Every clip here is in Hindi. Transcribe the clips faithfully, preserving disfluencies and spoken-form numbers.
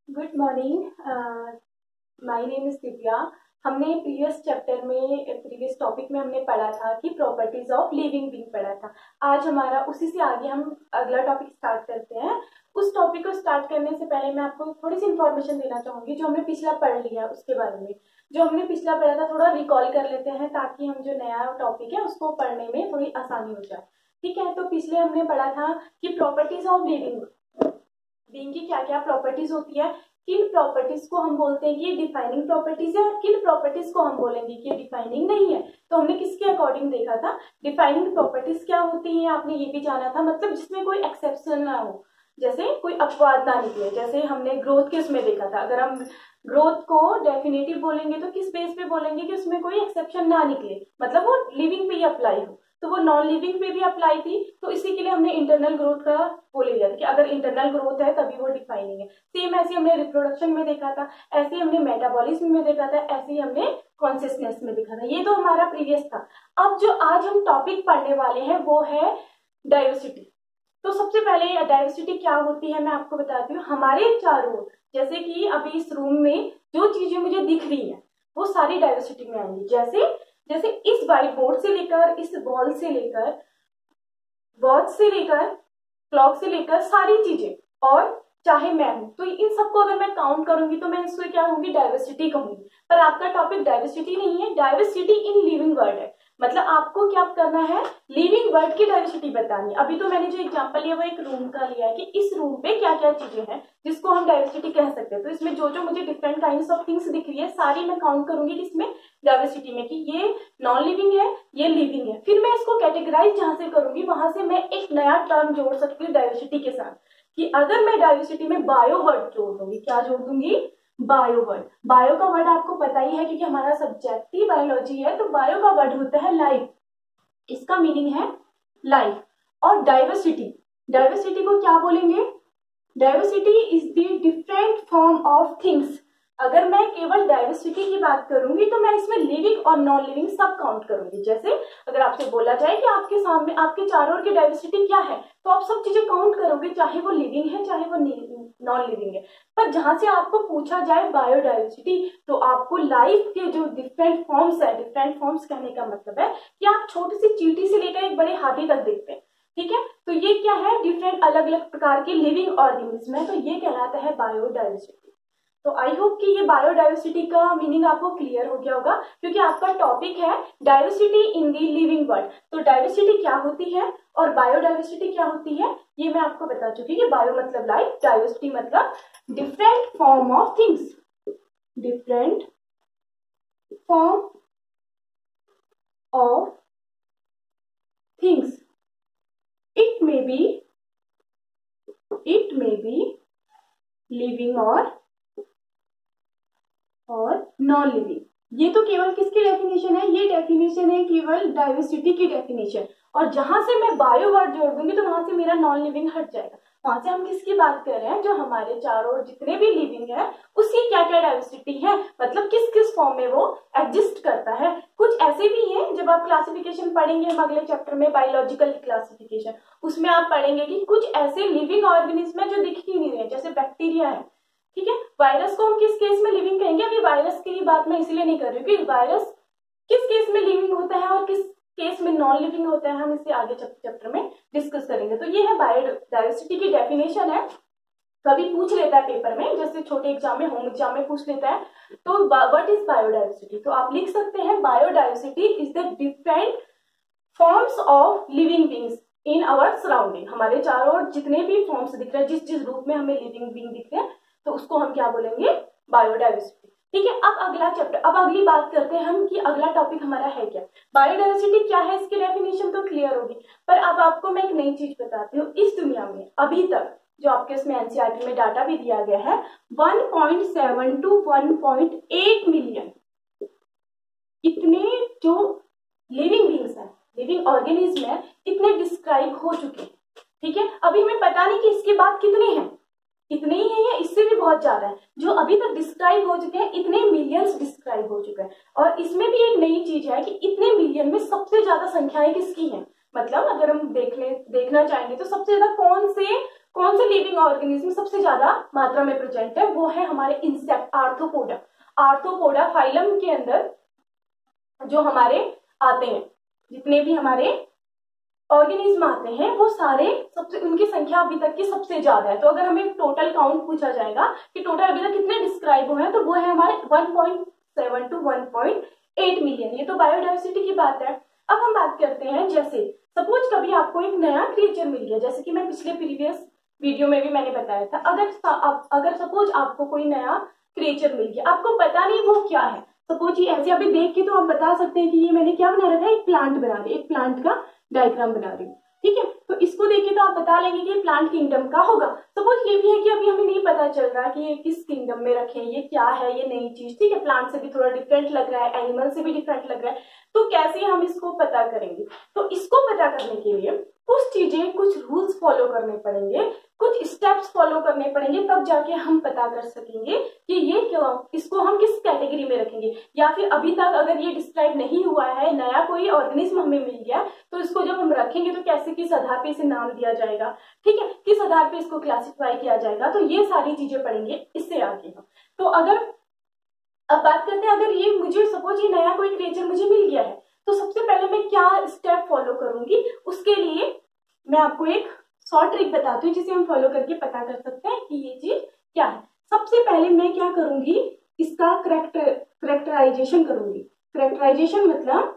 Good morning. My name is Divya. हमने प्रीवियस चैप्टर में प्रीवियस टॉपिक में हमने पढ़ा था कि प्रॉपर्टीज ऑफ लिविंग बीइंग पढ़ा था। आज हमारा उसी से आगे हम अगला टॉपिक स्टार्ट करते हैं। उस टॉपिक को स्टार्ट करने से पहले मैं आपको थोड़ी सी इन्फॉर्मेशन देना चाहूंगी जो हमने पिछला पढ़ लिया उसके बारे में। जो हमने पिछला पढ़ा था थोड़ा रिकॉल कर लेते हैं ताकि हम जो नया टॉपिक है उसको पढ़ने में थोड़ी आसानी हो जाए। ठीक है, तो पिछले हमने पढ़ा था कि प्रॉपर्टीज ऑफ लिविंग बीइंग की क्या क्या प्रॉपर्टीज होती है, किन प्रॉपर्टीज को हम बोलते हैं कि ये डिफाइनिंग प्रॉपर्टीज है और किन प्रॉपर्टीज को हम बोलेंगे कि ये डिफाइनिंग नहीं है। तो हमने किसके अकॉर्डिंग देखा था, डिफाइनिंग प्रॉपर्टीज क्या होती है आपने ये भी जाना था, मतलब जिसमें कोई एक्सेप्शन ना हो, जैसे कोई अपवाद ना निकले। जैसे हमने ग्रोथ के उसमें देखा था, अगर हम ग्रोथ को डेफिनेटिव बोलेंगे तो किस बेस पे बोलेंगे कि उसमें कोई एक्सेप्शन ना निकले, मतलब वो लिविंग पे ही अप्लाई हो। तो वो नॉन लिविंग पे भी अप्लाई थी, तो इसी के लिए हमने इंटरनल ग्रोथ का बोले लिया था कि अगर इंटरनल ग्रोथ है तभी वो डिफाइनिंग है। सेम ऐसे हमने रिप्रोडक्शन में देखा था, ऐसे हमने मेटाबॉलिज्म में देखा था, ऐसे ही हमने कॉन्सियसनेस में देखा था। ये तो हमारा प्रीवियस था। अब जो आज हम टॉपिक पढ़ने वाले हैं वो है डाइवर्सिटी। तो सबसे पहले डाइवर्सिटी क्या होती है मैं आपको बताती हूँ। हमारे चारों ओर, जैसे कि अभी इस रूम में जो चीजें मुझे दिख रही है वो सारी डाइवर्सिटी में आएंगी। जैसे जैसे इस व्हाइट बोर्ड से लेकर, इस वॉल से लेकर, वॉच से लेकर, क्लॉक से लेकर सारी चीजें, और चाहे मैं हूं, तो इन सबको अगर मैं काउंट करूंगी तो मैं इसको क्या कहूंगी, डाइवर्सिटी कहूंगी। पर आपका टॉपिक डाइवर्सिटी नहीं है, डाइवर्सिटी इन लिविंग वर्ल्ड है। मतलब आपको क्या करना है, लिविंग वर्ल्ड की डाइवर्सिटी बतानी है। अभी तो मैंने जो एग्जांपल लिया वो एक रूम का लिया है कि इस रूम पे क्या क्या चीजें हैं जिसको हम डाइवर्सिटी कह सकते हैं। तो इसमें जो जो मुझे डिफरेंट काइंड्स ऑफ थिंग्स दिख रही है सारी मैं काउंट करूंगी किसमें, डाइवर्सिटी में, कि ये नॉन लिविंग है, ये लिविंग है। फिर मैं इसको कैटेगराइज जहां से करूंगी वहां से मैं एक नया टर्म जोड़ सकती हूँ डाइवर्सिटी के साथ, कि अगर मैं डाइवर्सिटी में बायो वर्ड जोड़ दूंगी, क्या जोड़ दूंगी, बायो वर्ड। बायो का वर्ड आपको पता ही है क्योंकि हमारा सब्जेक्ट ही बायोलॉजी है, तो बायो का वर्ड होता है लाइफ, इसका मीनिंग है लाइफ। और डाइवर्सिटी, डाइवर्सिटी को क्या बोलेंगे, diversity is the different form of things. अगर मैं केवल डाइवर्सिटी की बात करूंगी तो मैं इसमें लिविंग और नॉन लिविंग सब काउंट करूंगी। जैसे अगर आपसे बोला जाए कि आपके सामने आपके चारों ओर की डाइवर्सिटी क्या है, तो आप सब चीजें काउंट करोगे, चाहे वो लिविंग है चाहे वो नॉन लिविंग है। पर जहां से आपको पूछा जाए बायोडाइवर्सिटी, तो आपको लाइफ के जो डिफरेंट फॉर्म्स है, डिफरेंट फॉर्म्स कहने का मतलब है कि आप छोटी सी चींटी से लेकर एक बड़े हाथी तक देखते हैं। ठीक है, तो ये क्या है, डिफरेंट अलग अलग प्रकार के लिविंग ऑर्गेनिज्म है, तो ये कहलाता है बायोडाइवर्सिटी। तो आई होप कि ये बायोडाइवर्सिटी का मीनिंग आपको क्लियर हो गया होगा, क्योंकि आपका टॉपिक है diversity in the living world. तो डाइवर्सिटी क्या होती है और बायोडाइवर्सिटी क्या होती है ये मैं आपको बता चुकी कि बायो मतलब लाइफ, डाइवर्सिटी मतलब different form of things, different form of things. It may be it may be living और और नॉन लिविंग। ये तो केवल किसकी डेफिनेशन है, ये डेफिनेशन है केवल डाइवर्सिटी की डेफिनेशन। और जहां से मैं बायो वर्ड जोड़ दूंगी तो वहां से मेरा नॉन लिविंग हट जाएगा। वहां से हम किसकी बात कर रहे हैं, जो हमारे चारों ओर जितने भी लिविंग है उसकी क्या क्या डाइवर्सिटी है, मतलब किस किस फॉर्म में वो एग्जिस्ट करता है। कुछ ऐसे भी हैं, जब आप क्लासिफिकेशन पढ़ेंगे हम अगले चैप्टर में बायोलॉजिकल क्लासिफिकेशन, उसमें आप पढ़ेंगे कि कुछ ऐसे लिविंग ऑर्गेनिज्म है जो दिख ही नहीं रहे, जैसे बैक्टीरिया है। ठीक है, वायरस को हम किस केस में लिविंग कहेंगे, अभी वायरस की बात मैं इसलिए नहीं कर रही हूँ कि वायरस किस केस में लिविंग होता है और किस केस में नॉन लिविंग होता है, हम इसे आगे चैप्टर में डिस्कस करेंगे। तो ये है बायोडाइवर्सिटी की डेफिनेशन है, कभी पूछ लेता है पेपर में, जैसे छोटे एग्जाम में, होम एग्जाम में पूछ लेता है। तो व्हाट इज बायोडाइवर्सिटी, तो आप लिख सकते हैं biodiversity is the different forms of living beings in our surrounding. हमारे चारों ओर जितने भी फॉर्म्स दिख रहे हैं, जिस जिस रूप में हमें लिविंग बींग दिख रहे हैं, तो उसको हम क्या बोलेंगे, बायोडाइवर्सिटी। ठीक है, अब अगला चैप्टर, अब अगली बात करते हैं हम कि अगला टॉपिक हमारा है क्या। बायोडाइवर्सिटी क्या है, इसकी डेफिनेशन तो क्लियर होगी, पर अब आपको मैं एक नई चीज बताती हूँ। इस दुनिया में अभी तक जो आपके उसमें एनसीईआरटी में डाटा भी दिया गया है, one point seven two one point eight million इतने जो लिविंग बींग्स है, लिविंग ऑर्गेनिज्म है, इतने डिस्क्राइब हो चुके हैं। ठीक है, अभी हमें पता नहीं कि इसके बाद कितने हैं, इतने ही है या इससे भी बहुत ज्यादा है। जो अभी तक डिस्क्राइब हो चुके हैं इतने मिलियंस डिस्क्राइब हो चुके हैं। और इसमें भी एक नई चीज है कि इतने मिलियन में सबसे ज्यादा संख्याएं किसकी हैं, मतलब अगर हम देखने देखना चाहेंगे तो सबसे ज्यादा कौन से कौन से लिविंग ऑर्गेनिज्म सबसे ज्यादा मात्रा में प्रेजेंट है, वो है हमारे इंसेक्ट, आर्थ्रोपोडा। आर्थ्रोपोडा फाइलम के अंदर जो हमारे आते हैं, जितने भी हमारे ऑर्गेनिज्म आते हैं वो सारे सबसे, उनकी संख्या अभी तक की सबसे ज्यादा है। तो अगर हमें टोटल काउंट पूछा जाएगा कि टोटल अभी तक कितने डिस्क्राइब हुए हैं, तो वो है हमारे one point seven two one point eight million. ये तो बायोडाइवर्सिटी की बात है। अब हम बात करते हैं, जैसे सपोज कभी आपको एक नया क्रिएचर मिल गया, जैसे कि मैं पिछले प्रीवियस वीडियो में भी मैंने बताया था, अगर अगर सपोज आपको कोई नया क्रिएचर मिल गया, आपको पता नहीं वो क्या है, सपोज ये ऐसे अभी देख के तो आप बता सकते हैं कि ये मैंने क्या बना रखा है, एक प्लांट बना रही, एक प्लांट का डायग्राम बना रही हूँ, ठीक है। तो इसको देख के तो आप बता लेंगे कि ये प्लांट किंगडम का होगा। सपोज ये भी है कि अभी हमें नहीं पता चल रहा कि ये किस किंगडम में रखे हैं, ये क्या है, ये नई चीज, ठीक है, प्लांट से भी थोड़ा डिफरेंट लग रहा है, एनिमल से भी डिफरेंट लग रहा है, तो कैसे हम इसको पता करेंगे। तो इसको पता करने के लिए कुछ चीजें, कुछ रूल्स फॉलो करने पड़ेंगे, कुछ स्टेप्स फॉलो करने पड़ेंगे, तब जाके हम पता कर सकेंगे कि ये क्यों, इसको हम किस कैटेगरी में रखेंगे, या फिर अभी तक अगर ये डिस्क्राइब नहीं हुआ है, नया कोई ऑर्गेनिज्म हमें मिल गया, तो इसको जब हम रखेंगे तो कैसे, किस आधार पे इसे नाम दिया जाएगा, ठीक है, किस आधार पे इसको क्लासिफाई किया जाएगा। तो ये सारी चीजें पढ़ेंगे इससे आगे हम। तो अगर अब बात करते हैं, अगर ये मुझे सपोज ये नया कोई क्रिएचर मुझे मिल गया है, तो सबसे पहले मैं क्या स्टेप फॉलो करूंगी, उसके लिए मैं आपको एक शॉर्ट ट्रिक बताती हूँ जिसे हम फॉलो करके पता कर सकते हैं कि ये चीज क्या है। सबसे पहले मैं क्या करूंगी, इसका करेक्टर करेक्टराइजेशन करूंगी। करेक्टराइजेशन मतलब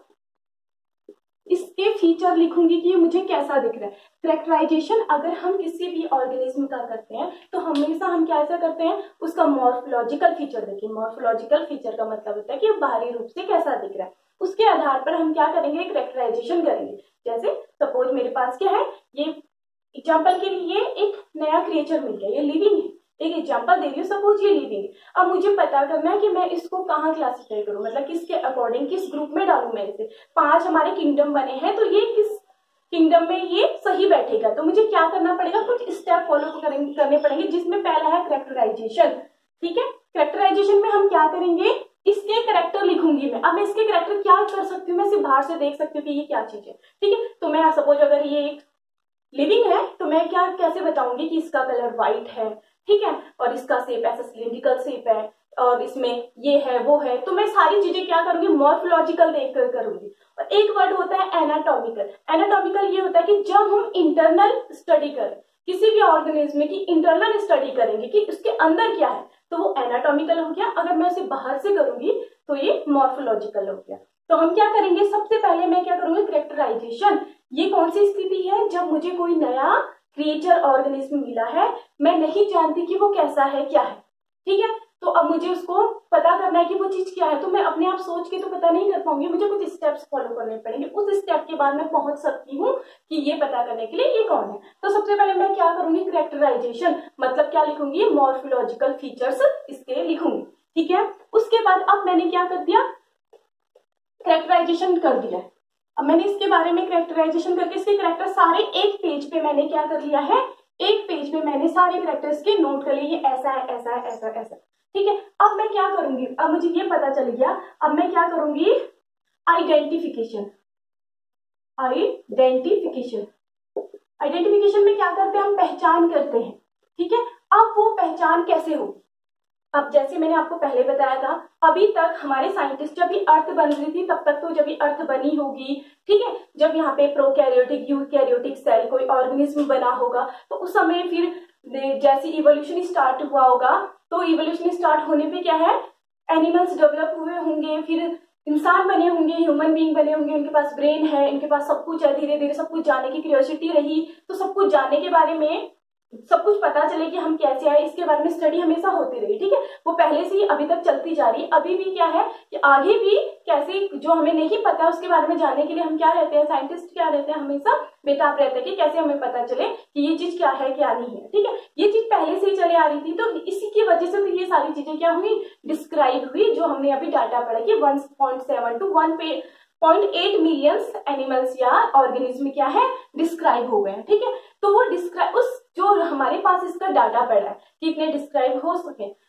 इसके फीचर लिखूंगी कि ये मुझे कैसा दिख रहा है। करेक्टराइजेशन अगर हम किसी भी ऑर्गेनिज्म का करते हैं तो हमेशा हम क्या ऐसा करते हैं, उसका मॉर्फोलॉजिकल फीचर देखिए। मॉर्फोलॉजिकल फीचर का मतलब होता है कि बाहरी रूप से कैसा दिख रहा है, उसके आधार पर हम क्या करेंगे, करेक्टराइजेशन करेंगे। जैसे सपोज मेरे पास क्या है, ये एग्जाम्पल के लिए एक नया क्रिएचर मिल गया, ये लिविंग है, एक एग्जांपल दे रही हूँ, सपोज ये लिविंग है। अब मुझे पता करना है कि मैं इसको कहाँ क्लासिफाई करूँ, मतलब किसके अकॉर्डिंग, किस ग्रुप में डालूं मैं इसे। पांच हमारे किंगडम बने हैं, तो ये किस किंगडम में ये सही बैठेगा। तो मुझे क्या करना पड़ेगा, कुछ स्टेप फॉलो करने पड़ेंगे, जिसमें पहला है करेक्टराइजेशन, ठीक है। करेक्टराइजेशन में हम क्या करेंगे, इसके करेक्टर लिखूंगी मैं। अब मैं इसके करेक्टर क्या कर सकती हूँ, मैं सिर्फ बाहर से देख सकती हूँ कि ये क्या चीज है, ठीक है। तो मैं सपोज अगर ये एक लिविंग है तो मैं क्या कैसे बताऊंगी कि इसका कलर व्हाइट है, ठीक है, और इसका शेप ऐसा सिलिंड्रिकल शेप है, और इसमें ये है वो है। तो मैं सारी चीजें क्या करूंगी, मॉर्फोलॉजिकल देख कर करूंगी। और एक वर्ड होता है एनाटॉमिकल। एनाटॉमिकल ये होता है कि जब हम इंटरनल स्टडी करें किसी भी ऑर्गेनिज्म की, इंटरनल स्टडी करेंगे कि उसके अंदर क्या है, तो वो एनाटॉमिकल हो गया। अगर मैं उसे बाहर से करूंगी तो ये मॉर्फोलॉजिकल हो गया। तो हम क्या करेंगे, सबसे पहले मैं क्या करूंगी, करेक्टराइजेशन। ये कौन सी स्थिति है, जब मुझे कोई नया क्रिएचर ऑर्गेनिज्म मिला है, मैं नहीं जानती कि वो कैसा है, क्या है, ठीक है। तो अब मुझे उसको पता करना है कि वो चीज क्या है। तो मैं अपने आप सोच के तो पता नहीं कर पाऊंगी, मुझे कुछ स्टेप्स फॉलो करने पड़ेंगे। उस स्टेप के बाद मैं पहुंच सकती हूँ कि ये पता करने के लिए ये कौन है। तो सबसे पहले मैं क्या करूंगी, करेक्टराइजेशन, मतलब क्या लिखूंगी, मॉर्फोलॉजिकल फीचर्स इसके लिखूंगी, ठीक है। उसके बाद अब मैंने क्या कर दिया, करेक्टराइजेशन कर दिया। अब मैंने इसके बारे में करेक्टराइजेशन करके इसके करेक्टर सारे एक पेज पे मैंने क्या कर लिया है, एक पेज पे मैंने सारे करेक्टर्स के नोट कर लिए, ये ऐसा है, ऐसा है, ऐसा ऐसा, ठीक है। अब मैं क्या करूंगी, अब मुझे ये पता चल गया, अब मैं क्या करूंगी, आइडेंटिफिकेशन। आइडेंटिफिकेशन आइडेंटिफिकेशन में क्या करते हैं, हम पहचान करते हैं, ठीक है। अब वो पहचान कैसे होगी, अब जैसे मैंने आपको पहले बताया था, अभी तक हमारे साइंटिस्ट जब भी अर्थ बन रही थी तब तक तो जब भी अर्थ बनी होगी, ठीक है, जब यहाँ पे प्रोकैरियोटिक यूकैरियोटिक सेल कोई ऑर्गेनिज्म बना होगा, तो उस समय फिर जैसे इवोल्यूशन स्टार्ट हुआ होगा, तो इवोल्यूशन स्टार्ट होने पे क्या है, एनिमल्स डेवलप हुए होंगे, फिर इंसान बने होंगे, ह्यूमन बीइंग बने होंगे, उनके पास ब्रेन है, इनके पास सब कुछ है, धीरे धीरे सब कुछ जानने की क्यूरियोसिटी रही, तो सब कुछ जानने के बारे में, सब कुछ पता चले कि हम कैसे आए, इसके बारे में स्टडी हमेशा होती रही, ठीक है। वो पहले से ही अभी तक चलती जा रही है। अभी भी क्या है कि आगे भी कैसे, जो हमें नहीं पता उसके बारे में जानने के लिए हम क्या रहते हैं, साइंटिस्ट क्या रहते हैं, हमेशा बेताब रहते हैं कि कैसे हमें पता चले कि ये चीज क्या है क्या नहीं है, ठीक है। ये चीज पहले से ही चले आ रही थी, तो इसी की वजह से तो ये सारी चीजें क्या हुई, डिस्क्राइब हुई, जो हमने अभी डाटा पढ़ा कि one point seven two one पे पॉइंट एट मिलियंस एनिमल्स या ऑर्गेनिज्म क्या है, डिस्क्राइब हो गए हैं, ठीक है। तो वो डिस्क्राइब, उस जो हमारे पास इसका डाटा पड़ा है कि इतने डिस्क्राइब हो सके,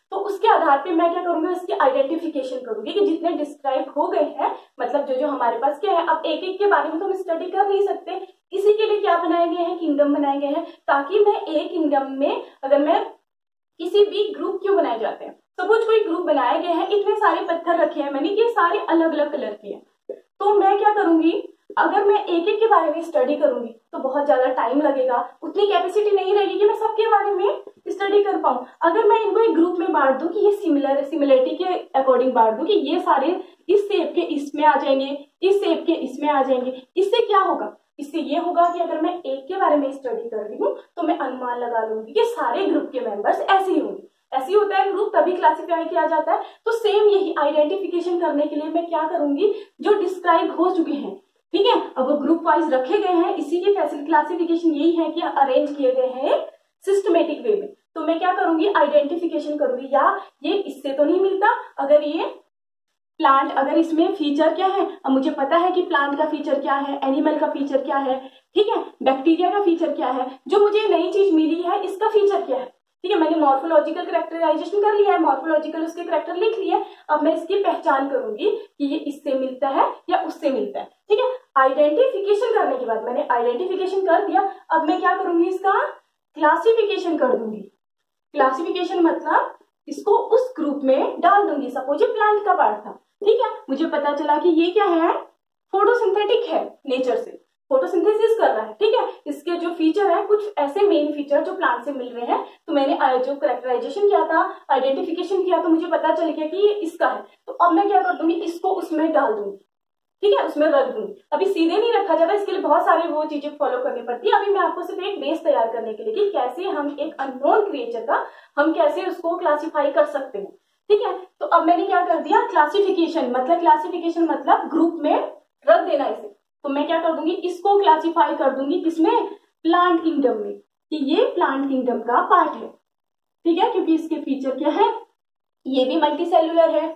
तो उसके आधार पे मैं क्या करूंगी, इसकी आइडेंटिफिकेशन करूंगी कि जितने डिस्क्राइब हो गए हैं, मतलब जो जो हमारे पास क्या है। अब एक एक के बारे में तो हम स्टडी कर नहीं सकते, इसी के लिए क्या बनाए गए हैं, किंगडम बनाए गए हैं, ताकि मैं एक किंगडम में अगर मैं किसी भी ग्रुप क्यों बनाए जाते हैं, सपोज कोई ग्रुप बनाए गए हैं, इतने सारे पत्थर रखे हैं मैंने, ये सारे अलग अलग कलर के हैं, तो मैं क्या करूंगी, अगर मैं एक एक के बारे में स्टडी करूंगी तो बहुत ज्यादा टाइम लगेगा, उतनी कैपेसिटी नहीं रहेगी कि मैं सबके बारे में स्टडी कर पाऊं। अगर मैं इनको एक ग्रुप में बांट दूं कि ये सिमिलर सिमिलरिटी के अकॉर्डिंग बांट दूं कि ये सारे इस शेप के इसमें आ जाएंगे, इस शेप के इसमें आ जाएंगे, इससे क्या होगा, इससे ये होगा कि अगर मैं एक के बारे में स्टडी कर रही हूँ तो मैं अनुमान लगा लूंगी कि सारे ग्रुप के मेंबर्स ऐसे ही होंगे, ऐसे होता है ग्रुप, तभी क्लासिफाई किया जाता है। तो सेम यही आइडेंटिफिकेशन करने के लिए मैं क्या करूंगी, जो डिस्क्राइब हो चुके हैं, ठीक है, अब वो ग्रुप वाइज रखे गए हैं, इसी की क्लासिफिकेशन यही है कि अरेंज किए गए हैं सिस्टमेटिक वे में, तो मैं क्या करूंगी, आइडेंटिफिकेशन करूंगी, या ये इससे तो नहीं मिलता, अगर ये प्लांट, अगर इसमें फीचर क्या है, अब मुझे पता है कि प्लांट का फीचर क्या है, एनिमल का फीचर क्या है, ठीक है, बैक्टीरिया का फीचर क्या है, जो मुझे नई चीज मिली है इसका फीचर क्या है, ठीक है, मैंने मॉर्फोलॉजिकल कैरेक्टराइजेशन कर लिया है, मॉर्फोलॉजिकल उसके कैरेक्टर लिख लिए, अब मैं इसकी पहचान करूंगी कि ये इससे मिलता है या उससे मिलता है, ठीक है। आइडेंटिफिकेशन करने के बाद मैंने आइडेंटिफिकेशन कर दिया, अब मैं क्या करूंगी, इसका क्लासिफिकेशन कर दूंगी। क्लासिफिकेशन मतलब इसको उस ग्रुप में डाल दूंगी, सपोज ये प्लांट का पार्ट था, ठीक है, मुझे पता चला कि ये क्या है, फोटोसिंथेटिक है, नेचर से फोटोसिंथेसिस कर रहा है, ठीक है, इसके जो फीचर है कुछ ऐसे मेन फीचर जो प्लांट से मिल रहे हैं, तो मैंने जो कैरेक्टराइजेशन किया था, आइडेंटिफिकेशन किया, तो मुझे पता चल गया कि ये इसका है, तो अब मैं क्या कर दूंगी, इसको उसमें डाल दूंगी, ठीक है, उसमें रख दूंगी। अभी सीधे नहीं रखा जाता, इसके लिए बहुत सारे वो चीजें फॉलो करनी पड़ती है, अभी मैं आपको सिर्फ एक बेस तैयार करने के लिए कि कैसे हम एक अननोन क्रिएचर का हम कैसे उसको क्लासिफाई कर सकते हैं, ठीक है। तो अब मैंने क्या कर दिया, क्लासिफिकेशन मतलब क्लासिफिकेशन मतलब ग्रुप में रख देना इसे, तो मैं क्या कर दूंगी, इसको क्लासिफाई कर दूंगी किसमें, प्लांट किंगडम में, कि ये प्लांट किंगडम का पार्ट है, ठीक है, क्योंकि इसके फीचर क्या है, ये भी मल्टीसेल्युलर है,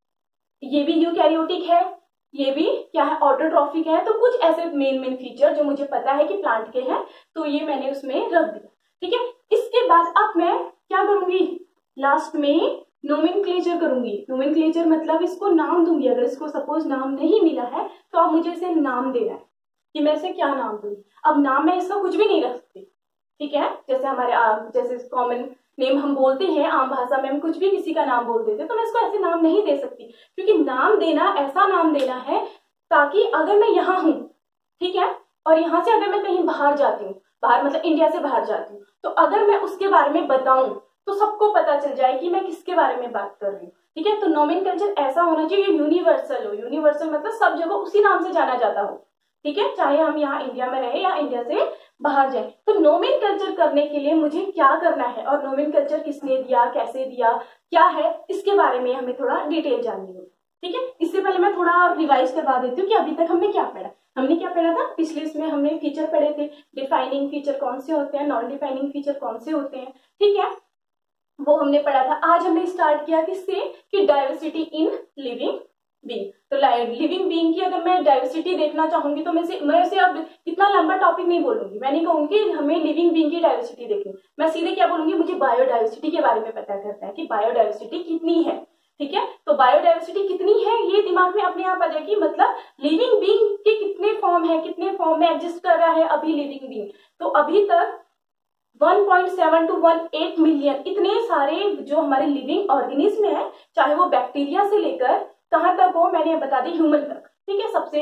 ये भी यूकैरियोटिक है, ये भी क्या है, ऑटोट्रॉफिक है, तो कुछ ऐसे मेन मेन फीचर जो मुझे पता है कि प्लांट के हैं, तो ये मैंने उसमें रख दिया, ठीक है। इसके बाद अब मैं क्या करूंगी, लास्ट में नोमेनक्लेचर करूंगी। नोमेनक्लेचर मतलब इसको नाम दूंगी, अगर इसको सपोज नाम नहीं मिला है तो आप मुझे इसे नाम देना है कि मैं इसे क्या नाम दूंगी। अब नाम मैं इसका कुछ भी नहीं रख सकती, ठीक है, जैसे हमारे आम जैसे कॉमन नेम हम बोलते हैं, आम भाषा में हम कुछ भी किसी का नाम बोल देते हैं, तो मैं इसको ऐसे नाम नहीं दे सकती, क्योंकि नाम देना ऐसा नाम देना है ताकि अगर मैं यहाँ हूँ, ठीक है, और यहाँ से अगर मैं कहीं बाहर जाती हूँ, बाहर मतलब इंडिया से बाहर जाती हूँ, तो अगर मैं उसके बारे में बताऊं तो सबको पता चल जाए कि मैं किसके बारे में बात कर रही हूँ, ठीक है। तो नोमेनक्लेचर ऐसा होना चाहिए यूनिवर्सल हो, यूनिवर्सल मतलब सब जगह उसी नाम से जाना जाता हो, ठीक है, चाहे हम यहाँ इंडिया में रहे या इंडिया से बाहर जाए। तो नोमेनक्लेचर करने के लिए मुझे क्या करना है, और नोमेनक्लेचर किसने दिया, कैसे दिया, क्या है, इसके बारे में हमें थोड़ा डिटेल जाननी होगी, ठीक है। इससे पहले मैं थोड़ा रिवाइज करवा देती हूँ कि अभी तक हमने क्या पढ़ा। हमने क्या पढ़ा था, पिछले इसमें हमने फीचर पढ़े थे, डिफाइनिंग फीचर कौन से होते हैं, नॉन डिफाइनिंग फीचर कौन से होते हैं, ठीक है, वो हमने पढ़ा था। आज हमने स्टार्ट किया किससे, कि डाइवर्सिटी इन लिविंग बीइंग। तो लिविंग बीइंग की अगर मैं डाइवर्सिटी देखना चाहूंगी तो मैं से मैं से अब इतना लंबा टॉपिक नहीं बोलूंगी, मैं नहीं कहूंगी हमें लिविंग बीइंग की डाइवर्सिटी देखनी, मैं सीधे क्या बोलूंगी, मुझे बायोडाइवर्सिटी के बारे में पता करना है कि बायोडाइवर्सिटी कितनी है, ठीक है। तो बायोडाइवर्सिटी कितनी है ये दिमाग में अपने आप आ जाएगी, मतलब लिविंग बीइंग के कितने फॉर्म है, कितने फॉर्म में एग्जिस्ट कर रहा है अभी लिविंग बीइंग। तो अभी तक one point seven two one eight million इतने सारे जो हमारे लिविंग ऑर्गेनिज्म है, चाहे वो बैक्टीरिया से लेकर कहां तक हो, मैंने बता दी ह्यूमन तक, ठीक है। सबसे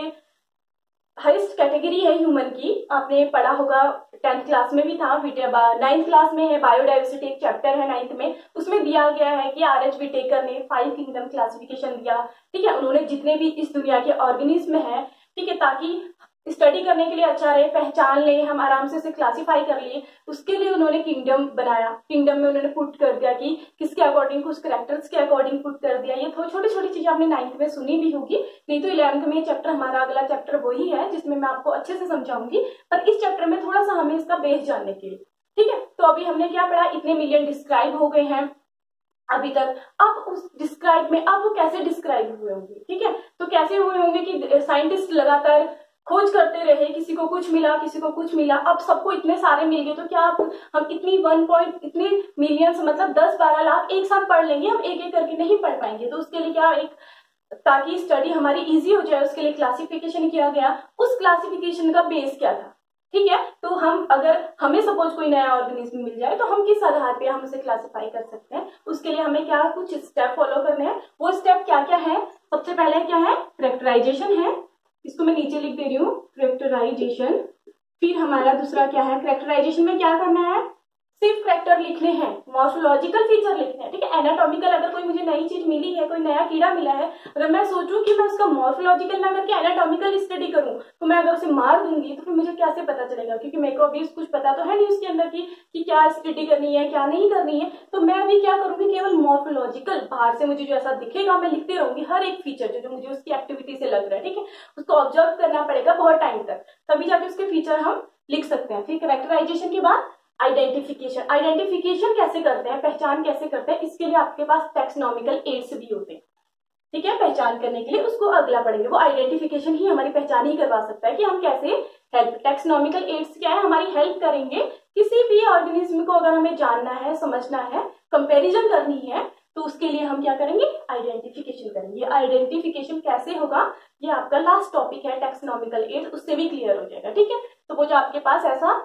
हाईएस्ट कैटेगरी है ह्यूमन की, आपने पढ़ा होगा टेंथ क्लास में भी था, नाइन्थ क्लास में है बायोडाइवर्सिटी एक चैप्टर है नाइन्थ में, उसमें दिया गया है कि आर एच विटेकर ने फाइव किंगडम क्लासिफिकेशन दिया, ठीक है, उन्होंने जितने भी इस दुनिया के ऑर्गेनिज्म है, ठीक है, ताकि स्टडी करने के लिए अच्छा रहे, पहचान ले, हम आराम से इसे क्लासिफाई कर लिए, उसके लिए उन्होंने किंगडम बनाया। किंगडम में उन्होंने पुट कर दिया कि किसके अकॉर्डिंग, कुछ कैरेक्टर्स के अकॉर्डिंग पुट कर दिया। ये थोड़ी छोटी छोटी चीजें आपने नाइन्थ में सुनी भी होगी, नहीं तो इलेवंथ में चैप्टर हमारा अगला चैप्टर वही है जिसमें मैं आपको अच्छे से समझाऊंगी, पर इस चैप्टर में थोड़ा सा हमें इसका बेस जानने के लिए, ठीक है। तो अभी हमने क्या पढ़ा, इतने मिलियन डिस्क्राइब हो गए हैं अभी तक। अब उस डिस्क्राइब में अब वो कैसे डिस्क्राइब हुए होंगे, ठीक है, तो कैसे हुए होंगे कि साइंटिस्ट लगातार खोज करते रहे, किसी को कुछ मिला, किसी को कुछ मिला, अब सबको इतने सारे मिल गए तो क्या आप हम इतनी वन पॉइंट इतने मिलियंस मतलब दस बारह लाख एक साथ पढ़ लेंगे? हम एक एक करके नहीं पढ़ पाएंगे। तो उसके लिए क्या, एक ताकि स्टडी हमारी इजी हो जाए उसके लिए क्लासिफिकेशन किया गया। उस क्लासिफिकेशन का बेस क्या था, ठीक है? तो हम अगर हमें सपोज कोई नया ऑर्गेनिज्म मिल जाए तो हम किस आधार पे हम उसे क्लासिफाई कर सकते हैं? उसके लिए हमें क्या कुछ स्टेप फॉलो करने हैं। वो स्टेप क्या क्या है? सबसे पहले क्या है? कैरेक्टराइजेशन है, इसको मैं नीचे लिख दे रही हूँ, कैरेक्टराइजेशन। फिर हमारा दूसरा क्या है? कैरेक्टराइजेशन में क्या करना है? सिर्फ कैरेक्टर लिखने हैं, मॉर्फोलॉजिकल फीचर लिखने हैं, ठीक है? एनाटॉमिकल, अगर कोई मुझे नई चीज मिली है, कोई नया कीड़ा मिला है, अगर मैं सोचूं कि मैं उसका मॉर्फोलॉजिकल ना करके एनाटॉमिकल स्टडी करूं, तो मैं अगर उसे मार दूंगी तो फिर मुझे कैसे पता चलेगा? क्योंकि मेरे को अभी कुछ पता तो है नहीं उसके अंदर की कि क्या स्टडी करनी है क्या नहीं करनी है। तो मैं अभी क्या करूंगी? केवल मॉर्फोलॉजिकल, बाहर से मुझे जो ऐसा दिखेगा मैं लिखते रहूंगी, हर एक फीचर जो, जो मुझे उसकी एक्टिविटी से लग रहा है, ठीक है? उसको ऑब्जर्व करना पड़ेगा बहुत टाइम तक, तभी जाके उसके फीचर हम लिख सकते हैं। फिर कैरेक्टराइजेशन के बाद आइडेंटिफिकेशन। आइडेंटिफिकेशन कैसे करते हैं, पहचान कैसे करते हैं? इसके लिए आपके पास टेक्सोनॉमिकल एड्स भी होते हैं, ठीक है? पहचान करने के लिए उसको अगला पढ़ेंगे। वो आइडेंटिफिकेशन ही हमारी पहचान ही करवा सकता है कि हम कैसे हेल्प, टेक्सोनॉमिकल एड्स क्या है? हमारी हेल्प करेंगे किसी भी ऑर्गेनिज्म को अगर हमें जानना है, समझना है, कंपेरिजन करनी है, तो उसके लिए हम क्या करेंगे? आइडेंटिफिकेशन करेंगे। आइडेंटिफिकेशन कैसे होगा? ये आपका लास्ट टॉपिक है टेक्सोनॉमिकल एड्स, उससे भी क्लियर हो जाएगा, ठीक है? तो वो जो आपके पास ऐसा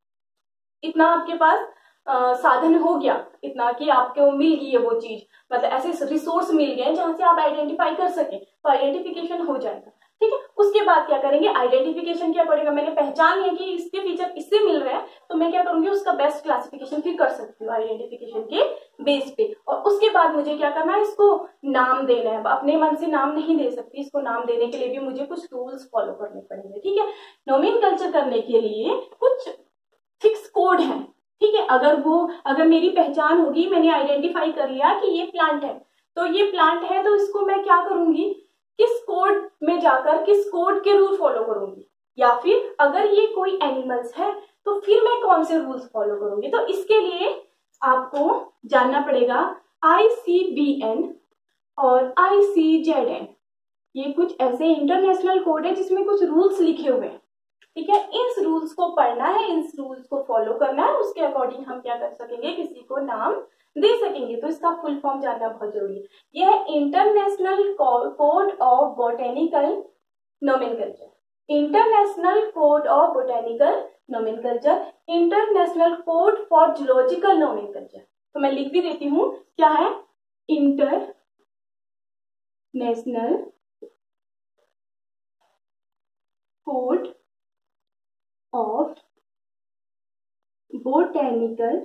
इतना आपके पास आ, साधन हो गया, इतना कि आपको मिल गई है वो चीज, मतलब ऐसे रिसोर्स मिल गए जहां से आप आइडेंटिफाई कर सके, तो आइडेंटिफिकेशन हो जाएगा, ठीक है? उसके बाद क्या करेंगे? आइडेंटिफिकेशन क्या पड़ेगा? मैंने पहचान लिया कि इसके फीचर इससे मिल रहे हैं, तो मैं क्या करूंगी? उसका बेस्ट क्लासिफिकेशन फिर कर सकती हूँ आइडेंटिफिकेशन के बेस पे। और उसके बाद मुझे क्या करना है? इसको नाम देना है। अपने मन से नाम नहीं दे सकती, इसको नाम देने के लिए भी मुझे कुछ रूल्स फॉलो करने पड़ेंगे, ठीक है? नोमेनकल्चर करने के लिए कुछ फिक्स कोड है, ठीक है? अगर वो अगर मेरी पहचान होगी, मैंने आइडेंटिफाई कर लिया कि ये प्लांट है, तो ये प्लांट है, तो इसको मैं क्या करूंगी? किस कोड में जाकर किस कोड के रूल फॉलो करूंगी, या फिर अगर ये कोई एनिमल्स है तो फिर मैं कौन से रूल्स फॉलो करूंगी? तो इसके लिए आपको जानना पड़ेगा आई सी बी एन और आई सी जेड एन। ये कुछ ऐसे इंटरनेशनल कोड है जिसमें कुछ रूल्स लिखे हुए हैं, ठीक है? इन रूल्स को पढ़ना है, इन रूल्स को फॉलो करना है, उसके अकॉर्डिंग हम क्या कर सकेंगे? किसी को नाम दे सकेंगे। तो इसका फुल फॉर्म जानना बहुत जरूरी है। यह है international code of botanical nomenclature, international code of botanical nomenclature, international code for zoological nomenclature. तो मैं लिख भी देती हूँ, क्या है? International code of botanical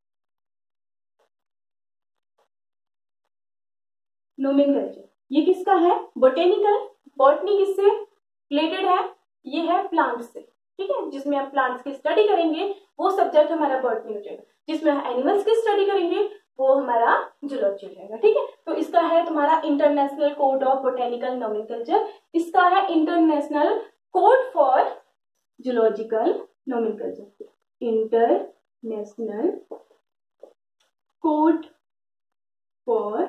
nomenclature. ये किसका है? बोटेनिकल, बॉटनी किससे रिलेटेड है? ये है प्लांट्स से, ठीक है? जिसमें आप प्लांट्स की स्टडी करेंगे वो सब्जेक्ट हमारा बॉटनी हो जाएगा, जिसमें एनिमल्स की स्टडी करेंगे वो हमारा जूलॉजी हो जाएगा, ठीक है? तो इसका है तुम्हारा international code of botanical nomenclature, इसका है international code for zoological nomenclature, international code for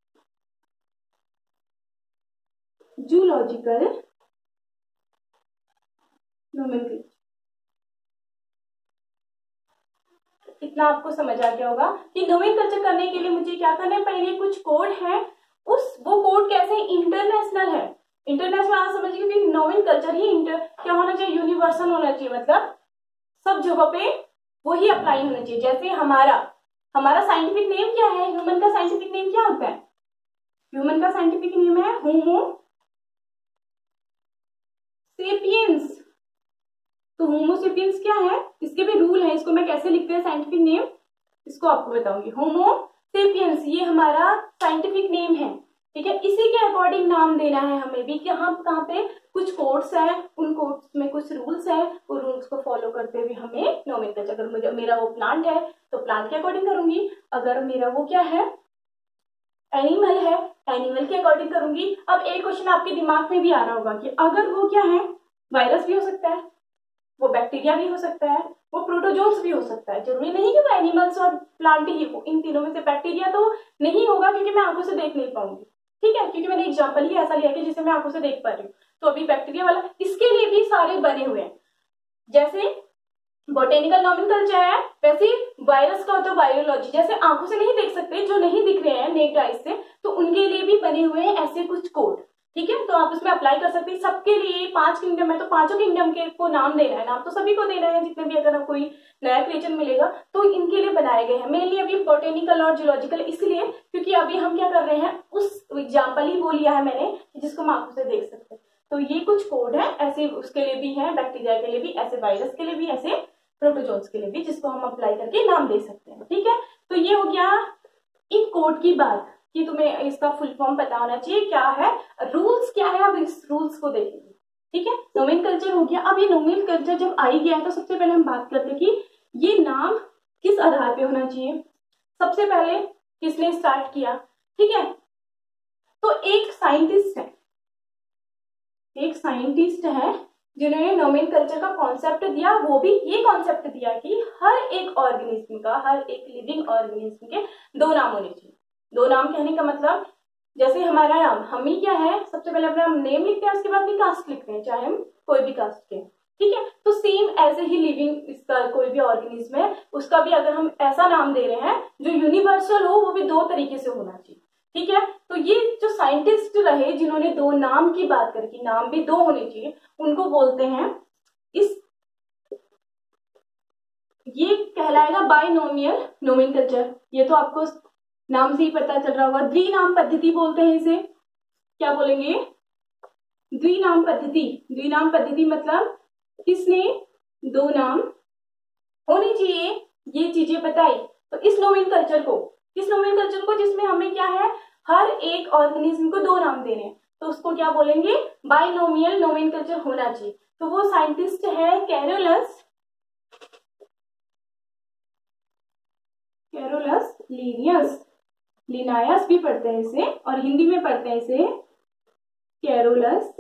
zoological nomenclature. इतना आपको समझ आ गया होगा कि नोमेनक्लेचर करने के लिए मुझे क्या करना है? पहले कुछ कोड है, उस वो कोड कैसे? इंटरनेशनल है। इंटरनेशनल आप समझिए, क्योंकि नोमेनक्लेचर ही इंटर क्या होना चाहिए? यूनिवर्सल होना चाहिए, मतलब सब जगह पे वही अप्लाई होना चाहिए। जैसे हमारा हमारा साइंटिफिक नेम क्या है? ह्यूमन का साइंटिफिक नेम क्या होता है? ह्यूमन का साइंटिफिक नेम है होमो सेपियंस। तो होमो सेपियंस क्या है? इसके भी रूल है, इसको मैं कैसे लिखते हैं साइंटिफिक नेम, इसको आपको बताऊंगी। होमो सेपियंस ये हमारा साइंटिफिक नेम है, ठीक है? इसी के अकॉर्डिंग नाम देना है हमें भी, कि हम कहाँ पे कुछ कोड्स है, उन कोड्स में कुछ रूल्स है, उन रूल्स को फॉलो करते हुए हमें नोमेनक्लेचर। अगर मुझे मेरा वो प्लांट है तो प्लांट के अकॉर्डिंग करूंगी, अगर मेरा वो क्या है एनिमल है, एनिमल के अकॉर्डिंग करूंगी। अब एक क्वेश्चन आपके दिमाग में भी आ रहा होगा कि अगर वो क्या है, वायरस भी हो सकता है, वो बैक्टीरिया भी हो सकता है, वो प्रोटोजोन्स भी हो सकता है, जरूरी नहीं कि वो एनिमल्स और प्लांट ही हो। इन तीनों में से बैक्टीरिया तो नहीं होगा क्योंकि मैं आंखों से देख नहीं पाऊंगी, ठीक है? क्योंकि मैंने एग्जांपल ही ऐसा लिया कि जिसे मैं आंखों से देख पा रही हूँ। तो अभी बैक्टीरिया वाला, इसके लिए भी सारे बने हुए हैं। जैसे बोटेनिकल नॉमेनक्लेचर है, वैसे वायरस का होता है वायरोलॉजी, जैसे आंखों से नहीं देख सकते, जो नहीं दिख रहे हैं नेक्ड आइज से, तो उनके लिए भी बने हुए हैं ऐसे कुछ कोड, ठीक है। तो आप उसमें अप्लाई कर सकते हैं। सबके लिए पांच किंगडम है, तो पांचों किंगडम के को नाम देना है, नाम तो सभी को देना है जितने भी, अगर कोई नया क्रिएचर मिलेगा तो इनके लिए बनाए गए हैं। मेनली अभी बोटेनिकल और जूलॉजिकल इसलिए क्योंकि अभी हम क्या कर रहे हैं, उस एग्जाम्पल ही वो लिया है मैंने जिसको हम आंखों से देख सकते हैं। तो ये कुछ कोड है, ऐसे उसके लिए भी है, बैक्टीरिया के लिए भी, ऐसे वायरस के लिए भी, ऐसे प्रोटोजोन्स के लिए भी, जिसको हम अप्लाई करके नाम दे सकते हैं, ठीक है। तो ये हो गया इन कोड की बात कि तुम्हें इसका फुल फॉर्म पता होना चाहिए, क्या है रूल्स, क्या है, अब इस रूल्स को देखेंगे, ठीक है। नोमेनक्लेचर हो गया। अब ये नोमेनक्लेचर जब आ ही गया है तो सबसे पहले हम बात करते हैं कि ये नाम किस आधार पे होना चाहिए। सबसे पहले किसने स्टार्ट किया, ठीक है, तो एक साइंटिस्ट है, एक साइंटिस्ट है जिन्होंने नोमेनक्लेचर का कॉन्सेप्ट दिया। वो भी ये कॉन्सेप्ट दिया कि हर एक ऑर्गेनिज्म का, हर एक लिविंग ऑर्गेनिज्म के दो नाम होने चाहिए। दो नाम कहने का मतलब, जैसे हमारा नाम, हम ही क्या है, सबसे पहले अपना नेम लिखते हैं, उसके बाद भी कास्ट लिखते हैं, चाहे हम कोई भी कास्ट के, ठीक है। तो सेम ऐसे ही लिविंग इसका कोई भी ऑर्गेनिज्म है, उसका भी अगर हम ऐसा नाम दे रहे हैं जो यूनिवर्सल हो, वो भी दो तरीके से होना चाहिए, ठीक है। तो ये जो साइंटिस्ट रहे जिन्होंने दो नाम की बात करी कि नाम भी दो होने चाहिए, उनको बोलते हैं, इस ये कहलाएगा बाइनोमियल नोमेनक्लेचर। ये तो आपको नाम से ही पता चल रहा होगा। द्विनाम पद्धति बोलते हैं इसे। क्या बोलेंगे, द्विनाम पद्धति। द्विनाम पद्धति मतलब किसने दो नाम होने चाहिए, ये चीजें बताई। तो इस नोमेनक्लेचर को, इस नोमेनक्लेचर को जिसमें हमें क्या है, हर एक ऑर्गेनिज्म को दो नाम देने हैं, तो उसको क्या बोलेंगे, बाइनोमियल नोमेनक्लेचर होना चाहिए। तो वो साइंटिस्ट है कैरोलस कैरोलस लीनियस। लिनायस भी पढ़ते हैं इसे, और हिंदी में पढ़ते हैं इसे कैरोलस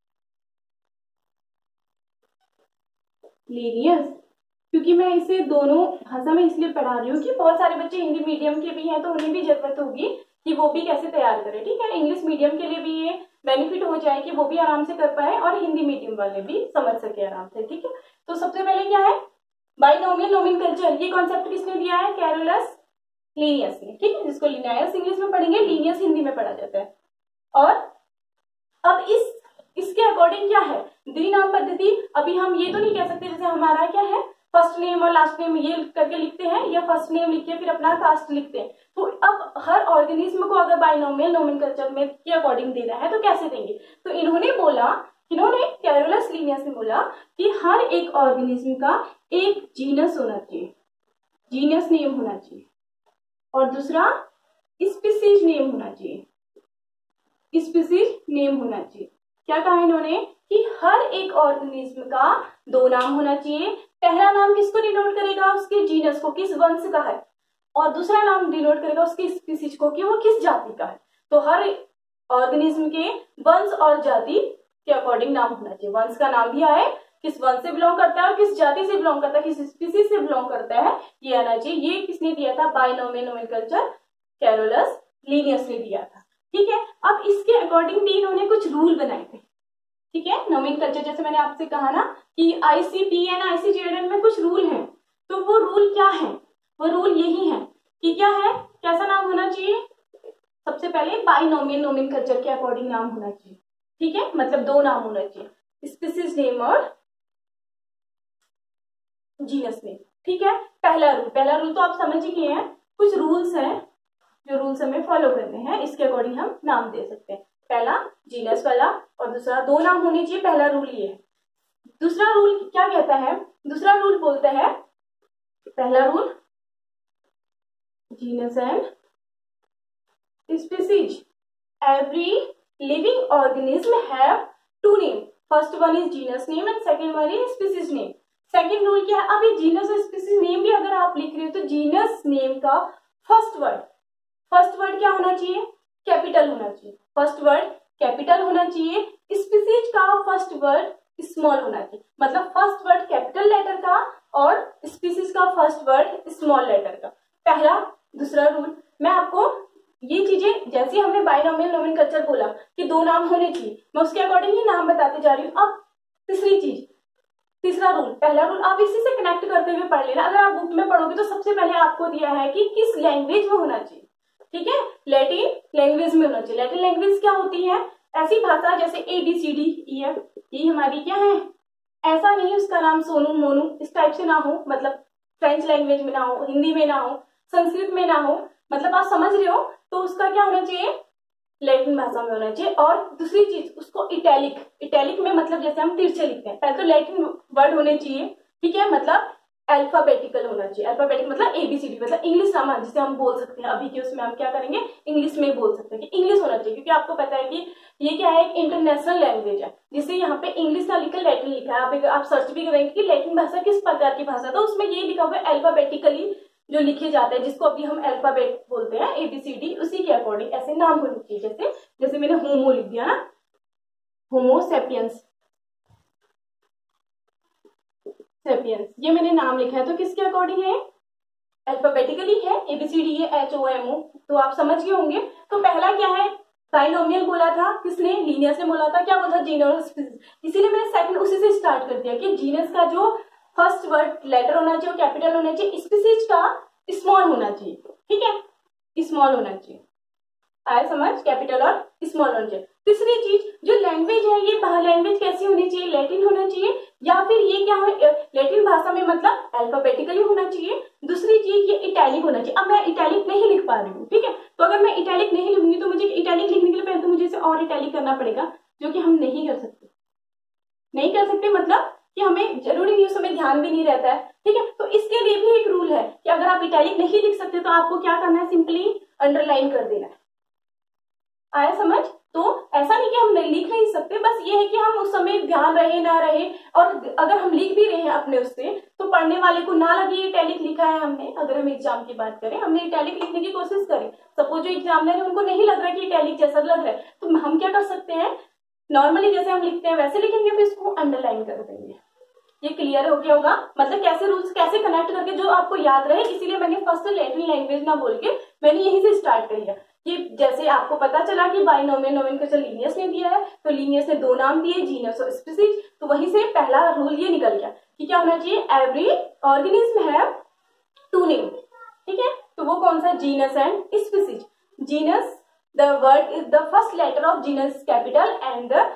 लीनियस। क्योंकि मैं इसे दोनों भाषा में इसलिए पढ़ा रही हूँ कि बहुत सारे बच्चे हिंदी मीडियम के भी हैं, तो उन्हें भी जरूरत होगी कि वो भी कैसे तैयार करें, ठीक है। इंग्लिश मीडियम के लिए भी ये बेनिफिट हो जाए कि वो भी आराम से कर पाए और हिंदी मीडियम वाले भी समझ सके आराम से, ठीक है। तो सबसे पहले क्या है, बाइनोमियल नोमेनक्लेचर। ये कॉन्सेप्ट किसने दिया है, कैरोलस लीनियस ने, ठीक है, जिसको लिनायस इंग्लिश में पढ़ेंगे, लीनियस हिंदी में पढ़ा जाता है। और अब इस इसके अकॉर्डिंग क्या है द्विनाम पद्धति। अभी हम ये तो नहीं कह सकते, जैसे हमारा क्या है फर्स्ट नेम और लास्ट नेम ये करके लिखते हैं, या फर्स्ट नेम लिख के फिर अपना कास्ट लिखते हैं। तो अब हर ऑर्गेनिज्म को अगर बाइनोमियल नोमेनक्लेचर में के अकॉर्डिंग देना है तो कैसे देंगे। तो इन्होंने बोला, इन्होंने कैरोलस लीनियस ने बोला कि हर एक ऑर्गेनिज्म का एक जीनस होना चाहिए, जीनस नेम होना चाहिए, और दूसरा स्पीसीज नेम होना चाहिए, स्पीसीज नेम होना चाहिए। क्या कहा इन्होंने कि हर एक ऑर्गेनिज्म का दो नाम होना चाहिए। पहला नाम किसको डिनोट करेगा, उसके जीनस को, किस वंश का है, और दूसरा नाम डिनोट करेगा उसकी स्पीसीज को कि वो किस जाति का है। तो हर ऑर्गेनिज्म के वंश और जाति के अकॉर्डिंग नाम होना चाहिए। वंश का नाम भी आए, किस वंश से बिलोंग करता है और किस जाति से बिलोंग करता है, किस स्पीसीज से बिलोंग करता है, ये आना चाहिए। ये किसने दिया था, बाइनोमियल नोमेनक्लेचर कैरोलस लीनियस ने दिया था, ठीक है। अब इसके अकॉर्डिंग भी इन्होंने कुछ रूल बनाए थे, ठीक है। नोमेनक्लेचर जैसे मैंने आपसे कहा ना कि आईसीपीएन आईसीजेएडएन में कुछ रूल हैं, तो वो रूल क्या है, वो रूल यही है कि क्या है, कैसा नाम होना चाहिए। सबसे पहले बाइनोमियल नोमेनक्लेचर के अकॉर्डिंग नाम होना चाहिए, ठीक है, मतलब दो नाम होना चाहिए, स्पीसीज नेम और जीनस नेम, ठीक है। पहला रूल, पहला रूल तो आप समझ ही गए हैं। कुछ रूल्स हैं जो रूल्स हमें फॉलो करने हैं, इसके अकॉर्डिंग हम नाम दे सकते हैं। पहला जीनस वाला, और दूसरा दो नाम होने चाहिए, पहला रूल ये है। दूसरा रूल क्या कहता है, दूसरा रूल बोलता है, पहला rule genus and species, every living organism have to name, first one is genus name and second one is species name. Second rule क्या है, अब ये जीनस और स्पीसीज नेम भी अगर आप लिख रहे हो तो जीनस नेम का फर्स्ट वर्ड, फर्स्ट वर्ड क्या होना चाहिए, कैपिटल होना चाहिए, फर्स्ट वर्ड कैपिटल होना चाहिए। स्पीसीज का फर्स्ट वर्ड स्मॉल होना चाहिए, मतलब फर्स्ट वर्ड कैपिटल लेटर का और स्पीसीज का फर्स्ट वर्ड स्मॉल लेटर का। पहला, दूसरा रूल मैं आपको ये चीजें जैसे हमने बाइनोमियल नोमेनक्लेचर बोला कि दो नाम होने चाहिए, मैं उसके अकॉर्डिंग ही नाम बताते जा रही हूँ। अब तीसरी चीज, तीसरा रूल, पहला रूल आप इसी से कनेक्ट करते हुए पढ़ लेना। अगर आप बुक में पढ़ोगे तो सबसे पहले आपको दिया है कि किस लैंग्वेज में होना चाहिए, ठीक है, लैटिन लैंग्वेज में होना चाहिए। लैटिन लैंग्वेज क्या होती है? ऐसी भाषा जैसे A B C D E F, ये हमारी क्या है, ऐसा नहीं उसका नाम सोनू मोनू इस टाइप से ना हो, मतलब फ्रेंच लैंग्वेज में ना हो, हिंदी में ना हो, संस्कृत में ना हो, मतलब आप समझ रहे हो, तो उसका क्या होना चाहिए, लैटिन भाषा में होना चाहिए। और दूसरी चीज, उसको इटैलिक, इटैलिक में मतलब जैसे हम तिरछे लिखते हैं, पहले तो लैटिन वर्ड होने चाहिए, ठीक है, मतलब अल्फाबेटिकल होना चाहिए। अल्फाबेटिक मतलब एबीसीडी, मतलब इंग्लिश ग्रामर जिसे हम बोल सकते हैं। अभी के उसमें हम क्या करेंगे, इंग्लिश में बोल सकते हैं कि इंग्लिश होना चाहिए, क्योंकि आपको पता है कि ये क्या है, एक इंटरनेशनल लैंग्वेज है, जिसे यहाँ पे इंग्लिश ना लिखकर लैटिन लिखा है। आप आप सर्च भी करेंगे कि लैटिन भाषा किस प्रकार की भाषा, तो उसमें ये लिखा हुआ है अल्फाबेटिकली जो लिखे जाते हैं, जिसको अभी हम अल्फाबेट बोलते हैं, एबीसीडी, उसी के अकॉर्डिंग ऐसे नाम होने चाहिए। जैसे जैसे मैंने होमो लिख दिया ना, होमो सेपियंस, सेपियंस, ये मैंने नाम लिखा है, तो किसके अकॉर्डिंग है, अल्फाबेटिकली है, एबीसीडी है, एच ओ एम ओ, तो आप समझ गए होंगे। तो पहला क्या है, बाइनोमियल बोला था, किसने, लीनियस ने बोला था, क्या बोला था, जीनस, इसीलिए मैंने सेकंड उसी से स्टार्ट कर दिया कि जीनस का जो फर्स्ट वर्ड लेटर होना चाहिए, कैपिटल होना चाहिए, स्पीसीज का स्मॉल होना चाहिए, ठीक है, स्मॉल होना चाहिए, आया समझ, कैपिटल और स्मॉल होना चाहिए। तीसरी चीज, जो लैंग्वेज है, ये लैंग्वेज कैसी होनी चाहिए, लैटिन होना चाहिए, या फिर ये क्या है, लैटिन भाषा में मतलब अल्फाबेटिकली होना चाहिए। दूसरी चीज, ये इटैलिक होना चाहिए। अब मैं इटैलिक नहीं लिख पा रही हूँ, ठीक है, तो अगर मैं इटैलिक नहीं लिखूंगी तो मुझे इटैलिक लिखने के लिए पहले तो मुझे इसे और इटैलिक करना पड़ेगा, जो कि हम नहीं कर सकते, नहीं कर सकते मतलब कि हमें जरूरी नहीं, उस समय ध्यान भी नहीं रहता है, ठीक है। तो इसके लिए भी एक रूल है कि अगर आप इटैलिक नहीं लिख सकते तो आपको क्या करना है, सिंपली अंडरलाइन कर देना है, आया समझ। तो ऐसा नहीं कि हम नहीं लिख नहीं सकते, बस ये है कि हम उस समय ध्यान रहे ना रहे, और अगर हम लिख भी रहे हैं अपने उससे तो पढ़ने वाले को ना लगे इटैलिक लिखा है हमने। अगर हम एग्जाम की बात करें, हमने इटैलिक लिखने की कोशिश करी, सपोज जो एग्जामिनर है उनको नहीं लग रहा कि इटैलिक जैसा लग रहा है, तो हम क्या कर सकते हैं, नॉर्मली जैसे हम लिखते हैं वैसे लिखेंगे, फिर इसको अंडरलाइन कर देंगे। ये क्लियर हो गया होगा, मतलब कैसे रूल्स कैसे कनेक्ट करके जो आपको याद रहे। इसीलिए मैंने फर्स्ट लैटिन लैंग्वेज ना बोल के मैंने यहीं से स्टार्ट कर लिया कि जैसे आपको पता चला कि बाइनोमियल नोमेनक्लेचर लीनियस ने दिया है, तो लीनियस ने दो नाम दिए, जीनस और स्पीसीज, तो वहीं से पहला रूल ये निकल गया कि क्या होना चाहिए, every organism have to name, ठीक है, तो वो कौन सा, genus and species. Genus, the word is the first letter of genus capital and the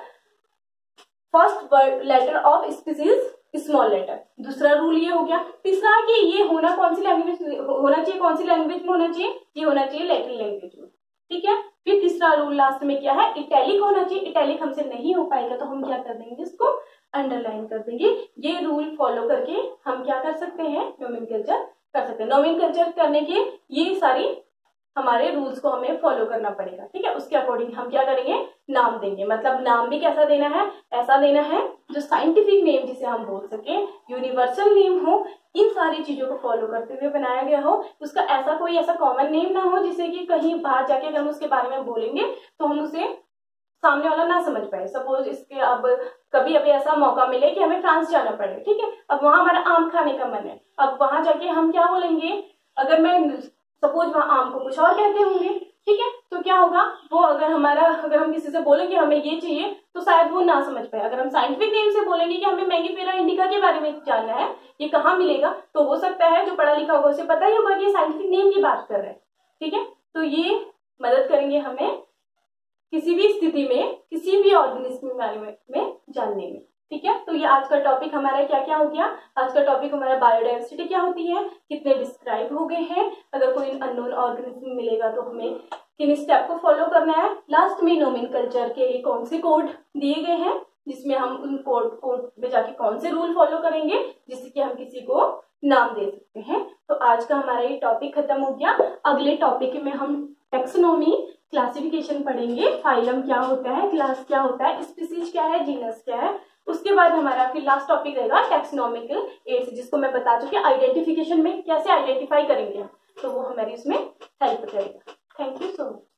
first word letter of species small letter. दूसरा रूल ये हो गया। तीसरा कि ये होना कौन सी लैंग्वेज होना चाहिए, कौन सी लैंग्वेज में होना चाहिए, ये होना चाहिए लैटिन लैंग्वेज में, ठीक है। फिर तीसरा रूल लास्ट में क्या है, इटैलिक होना चाहिए। इटैलिक हमसे नहीं हो पाएगा तो हम क्या कर देंगे, इसको अंडरलाइन कर देंगे। ये रूल फॉलो करके हम क्या कर सकते हैं, नोमेनक्लेचर कर सकते हैं। नोमेनक्लेचर करने के ये सारी हमारे रूल्स को हमें फॉलो करना पड़ेगा, ठीक है। उसके अकॉर्डिंग हम क्या करेंगे, नाम देंगे। मतलब नाम भी कैसा देना है, ऐसा देना है जो साइंटिफिक नेम जिसे हम बोल सके, यूनिवर्सल नेम हो, इन सारी चीजों को फॉलो करते हुए बनाया गया हो। उसका ऐसा कोई ऐसा कॉमन नेम ना हो जिससे कि कहीं बाहर जाके अगर हम उसके बारे में बोलेंगे तो हम उसे सामने वाला ना समझ पाए। सपोज इसके अब कभी अभी ऐसा मौका मिले कि हमें फ्रांस जाना पड़े, ठीक है, अब वहां हमारा आम खाने का मन है, अब वहां जाके हम क्या बोलेंगे, अगर मैं सपोज वहां आम को कुछ और कहते होंगे, ठीक है, तो क्या होगा, वो अगर हमारा अगर हम किसी से बोलेंगे हमें ये चाहिए तो शायद वो ना समझ पाए। अगर हम साइंटिफिक नेम से बोलेंगे कि हमें मैंगीफेरा इंडिका के बारे में जानना है, ये कहाँ मिलेगा, तो हो सकता है जो पढ़ा लिखा होगा उसे पता ही होगा कि ये साइंटिफिक नेम की बात कर रहे हैं, ठीक है। तो ये मदद करेंगे हमें किसी भी स्थिति में किसी भी ऑर्गेनिज्म के बारे में, में जानने में, ठीक है। तो ये आज का टॉपिक हमारा क्या क्या हो गया, आज का टॉपिक हमारा बायोडाइवर्सिटी क्या होती है, कितने डिस्क्राइब हो गए हैं, अगर कोई अननोन ऑर्गेनिज्म मिलेगा तो हमें किन स्टेप को फॉलो करना है, लास्ट में नोमेनक्लेचर के लिए कौन से कोड दिए गए हैं जिसमें हम उन कोड कोड में जाके कौन से रूल फॉलो करेंगे जिससे कि हम किसी को नाम दे सकते हैं। तो आज का हमारा ये टॉपिक खत्म हो गया। अगले टॉपिक में हम टेक्सोनॉमी क्लासिफिकेशन पढ़ेंगे, फाइलम क्या होता है, क्लास क्या होता है, स्पीसीज क्या है, जीनस क्या है। उसके बाद हमारा फिर लास्ट टॉपिक रहेगा टैक्सोनॉमिकल एड्स, जिसको मैं बता चुकी हूँ आइडेंटिफिकेशन में कैसे आइडेंटिफाई करेंगे, तो वो हमारी इसमें हेल्प करेगा। Thank you so much.